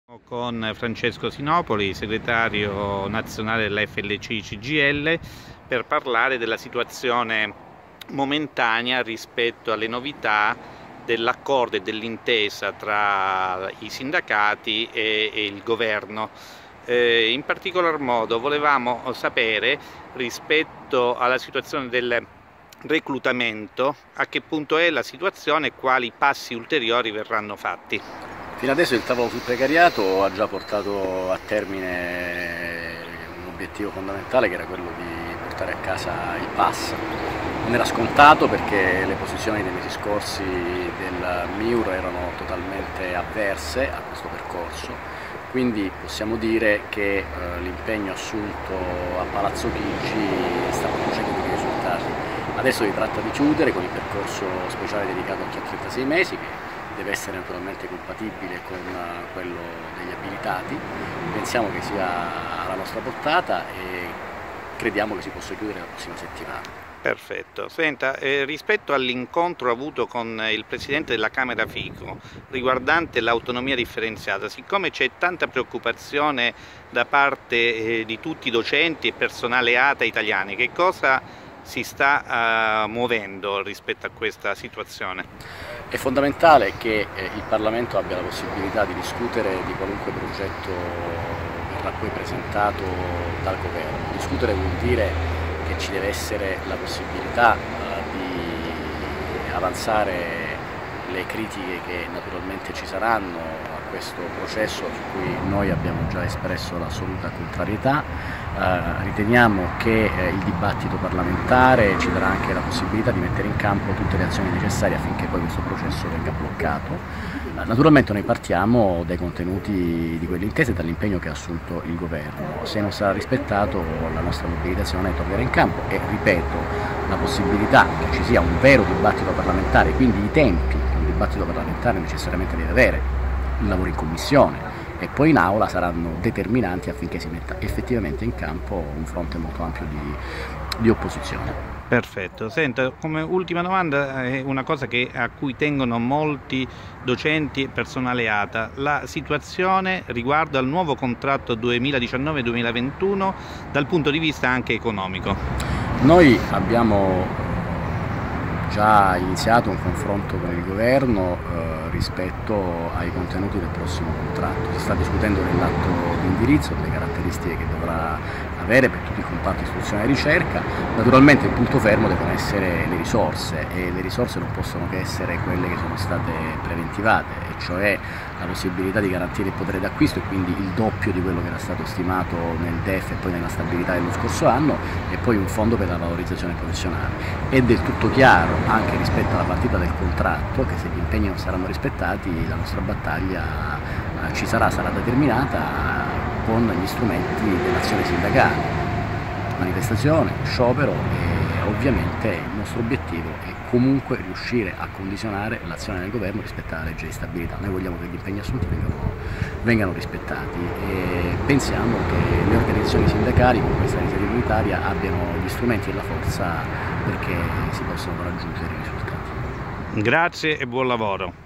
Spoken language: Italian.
Con Francesco Sinopoli, segretario nazionale della FLC-CGIL, per parlare della situazione momentanea rispetto alle novità dell'accordo e dell'intesa tra i sindacati e il governo. In particolar modo volevamo sapere, rispetto alla situazione del reclutamento, a che punto è la situazione e quali passi ulteriori verranno fatti. Fino adesso il tavolo sul precariato ha già portato a termine un obiettivo fondamentale, che era quello di portare a casa il pass. Non era scontato perché le posizioni dei mesi scorsi del MIUR erano totalmente avverse a questo percorso, quindi possiamo dire che l'impegno assunto a Palazzo Chigi sta producendo dei risultati. Adesso si tratta di chiudere con il percorso speciale dedicato a chi ha 36 mesi, che deve essere naturalmente compatibile con quello degli abilitati. Pensiamo che sia alla nostra portata e crediamo che si possa chiudere la prossima settimana. Perfetto. Senta, rispetto all'incontro avuto con il Presidente della Camera Fico riguardante l'autonomia differenziata, siccome c'è tanta preoccupazione da parte di tutti i docenti e personale ATA italiani, che cosa si sta muovendo rispetto a questa situazione? È fondamentale che il Parlamento abbia la possibilità di discutere di qualunque progetto verrà poi presentato dal Governo. Discutere vuol dire che ci deve essere la possibilità di avanzare le critiche che naturalmente ci saranno a questo processo, su cui noi abbiamo già espresso l'assoluta contrarietà. Riteniamo che il dibattito parlamentare ci darà anche la possibilità di mettere in campo tutte le azioni necessarie affinché poi questo processo venga bloccato. Naturalmente noi partiamo dai contenuti di quell'intesa e dall'impegno che ha assunto il governo. Se non sarà rispettato, la nostra mobilitazione tornerà in campo e, ripeto, la possibilità che ci sia un vero dibattito parlamentare, quindi i tempi che un dibattito parlamentare necessariamente deve avere, il lavoro in commissione e poi in aula, saranno determinanti affinché si metta effettivamente in campo un fronte molto ampio di opposizione. Perfetto. Senta, come ultima domanda, è una cosa a cui tengono molti docenti e personale ATA, la situazione riguardo al nuovo contratto 2019-2021 dal punto di vista anche economico. Noi abbiamo già iniziato un confronto con il governo rispetto ai contenuti del prossimo contratto. Si sta discutendo dell'atto di indirizzo, delle caratteristiche che dovrà avere per tutti i comparti istruzione e ricerca. Naturalmente il punto fermo devono essere le risorse, e le risorse non possono che essere quelle che sono state preventivate, e cioè la possibilità di garantire il potere d'acquisto, e quindi il doppio di quello che era stato stimato nel DEF e poi nella stabilità dello scorso anno, e poi un fondo per la valorizzazione professionale. È del tutto chiaro, anche rispetto alla partita del contratto, che se gli impegni non saranno rispettati la nostra battaglia sarà determinata con gli strumenti dell'azione sindacale, manifestazione, sciopero, e ovviamente il nostro obiettivo è comunque riuscire a condizionare l'azione del governo rispetto alla legge di stabilità. Noi vogliamo che gli impegni assunti vengano rispettati e pensiamo che le organizzazioni sindacali con questa iniziativa unitaria abbiano gli strumenti e la forza perché si possano raggiungere i risultati. Grazie e buon lavoro.